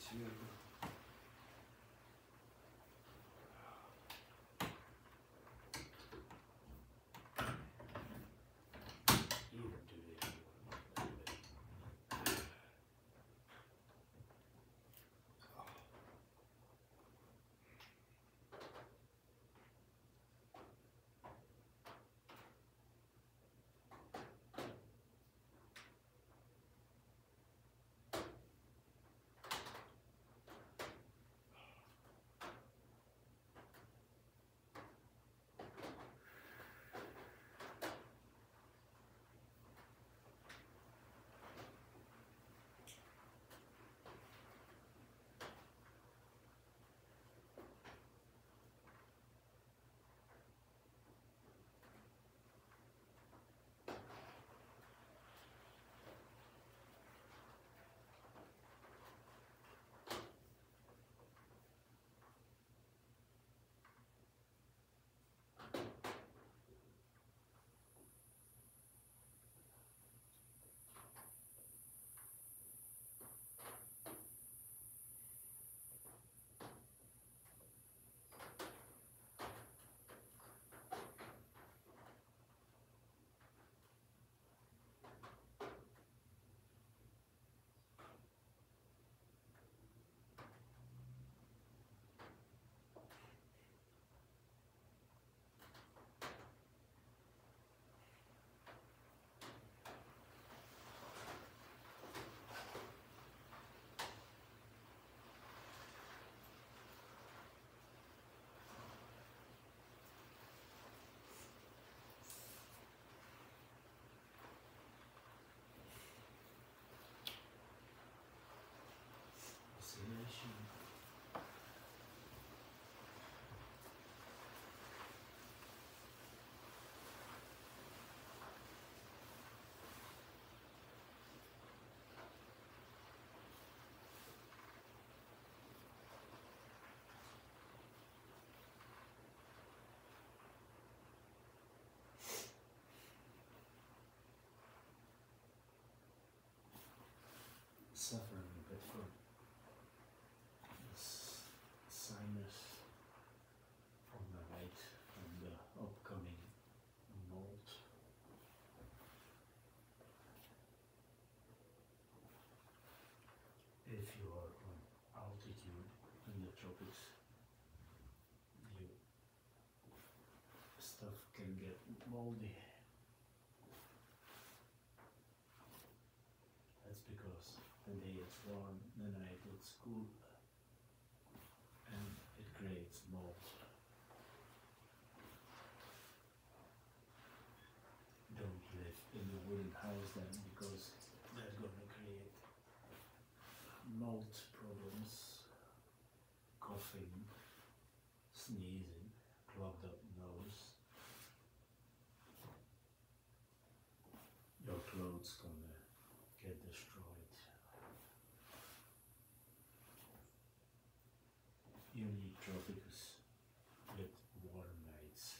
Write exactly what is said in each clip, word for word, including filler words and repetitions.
you. Oscillation. Suffering a bit from this sinus from the right, from the upcoming mold. If you are on altitude in the tropics, you stuff can get moldy. That's because the day it's warm, the night it's cool, and it creates mold. Don't live in a wooden house then, because that's going to create mold problems, coughing, sneezing, clogged up nose. Your clothes gonna get destroyed. You need tropics with warm nights.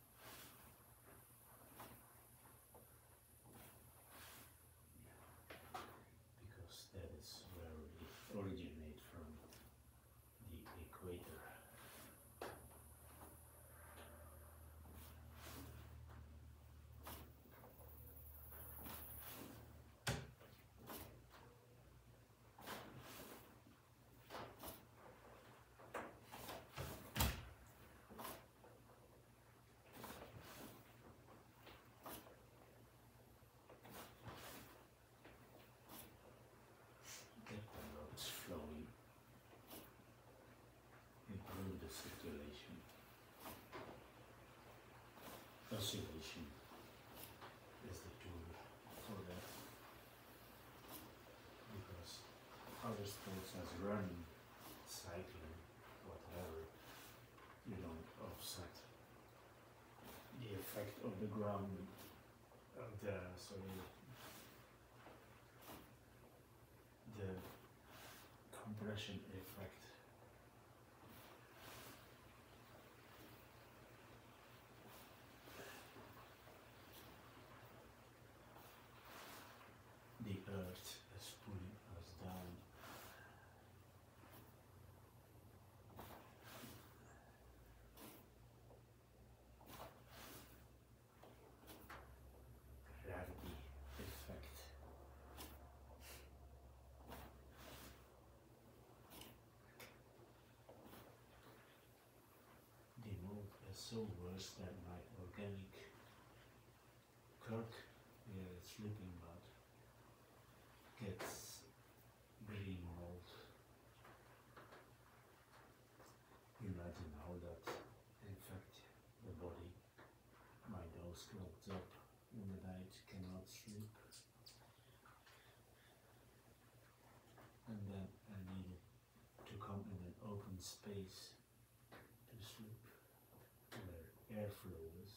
Because that is where we originate from, the equator. Get the roads flowing, improve the circulation. Oscillation is the tool for that, because other sports as running, cycling, whatever, you don't offset the effect of the ground, of the, sorry, the compression effect. The earth is pulling us down. so worse that my organic Kirk, yeah, it's sleeping but gets very mold. Imagine how that infects the body. My nose clogs up in the night, cannot sleep. And then I needed to come in an open space to sleep where airflow is.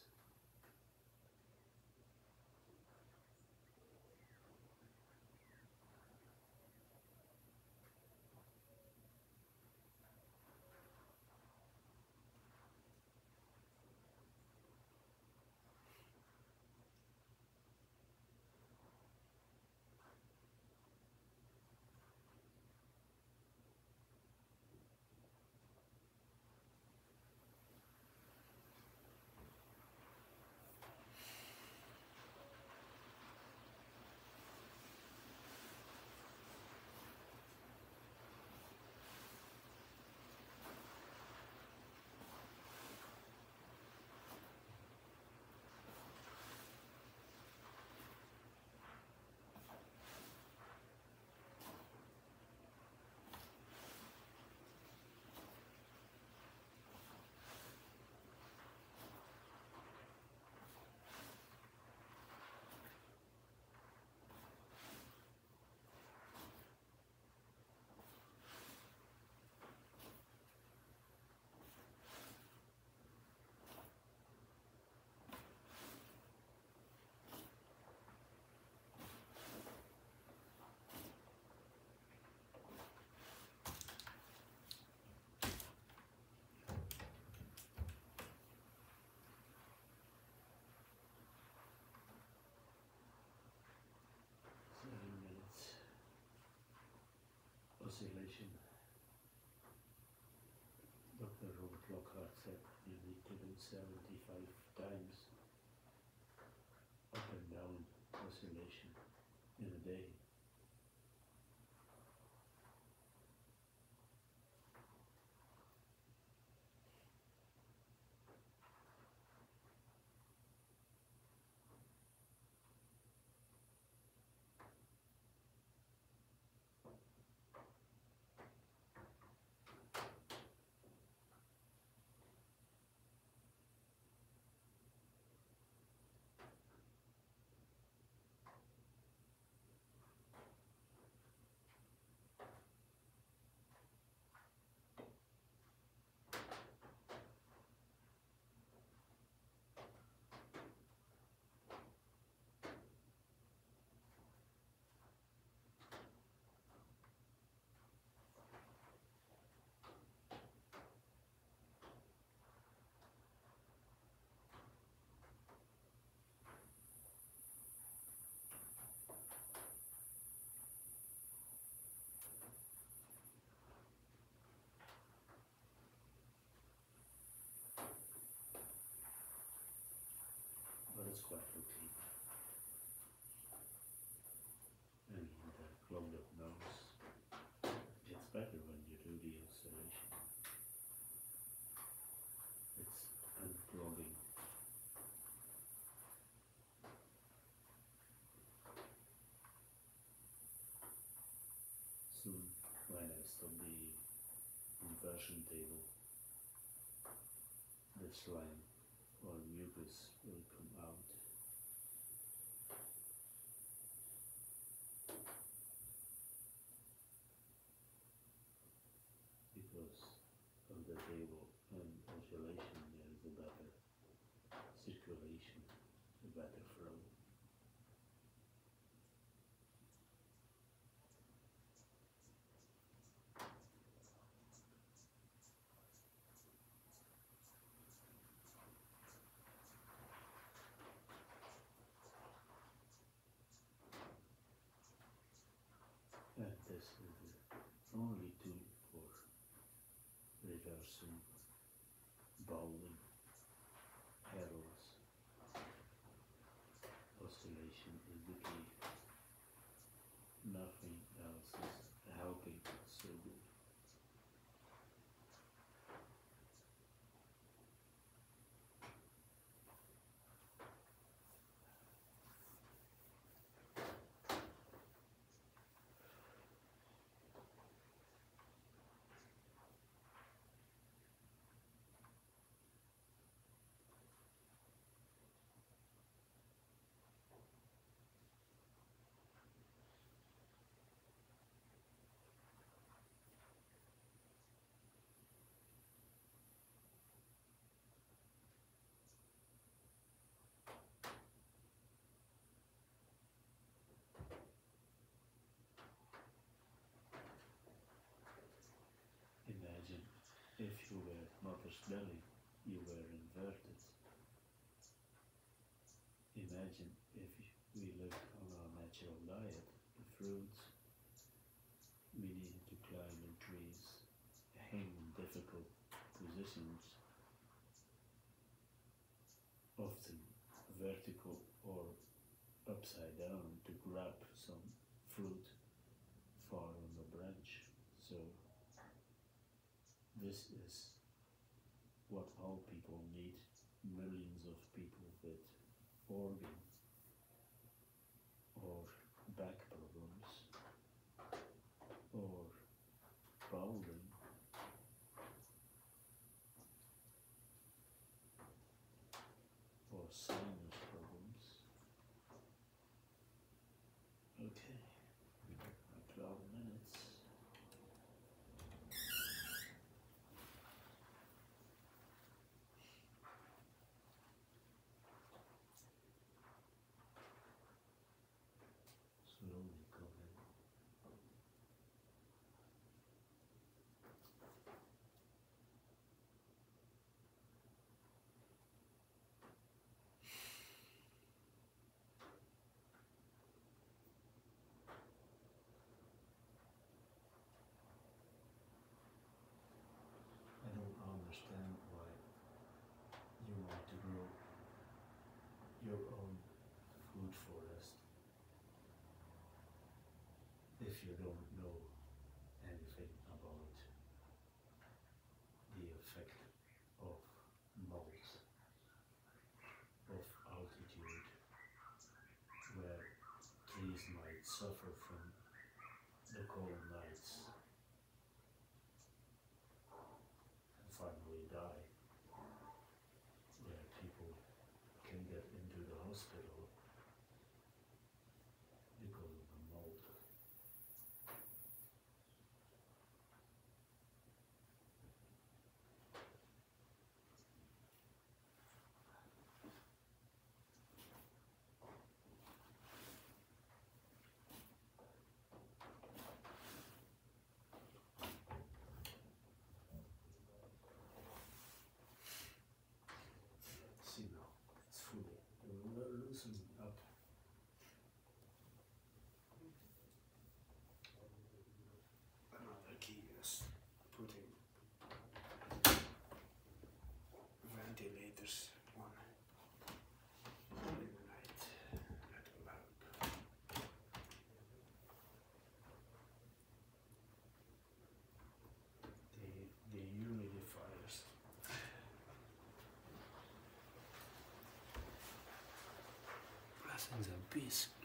Oscillation. Doctor Robert Lockhart said you need to do seventy-five times up and down oscillation in a day. But it's quite routine. I mean, the clogged up nose gets better when you do the oscillation. It's unclogging. Soon, when I stop the inversion table, the slime or mucus will come out. Because of the table and oscillation, there is a better circulation, a better flow. And this is the only tool for reversing, bowling, heralds. Oscillation is the key. Nothing else is helping so good. if you were mother's belly, you were inverted. Imagine if we lived on our natural diet, the fruits, we needed to climb in trees, hang in difficult positions, often vertical or upside down to grab some fruit far on the branch. So this is what all people need, millions of people with organ or back problems or bowel or sinus problems. Okay, twelve minutes. Slowly come in. I don't understand why you want to grow your own food forest if you don't know anything about the effect of mold, of altitude, where trees might suffer from the cold nights and finally die, where people can get into the hospital because of the mold. See now, it's fully loosening up. Another key is putting ventilators on in the night at a lamp. The, the humidifiers. Blessings and peace.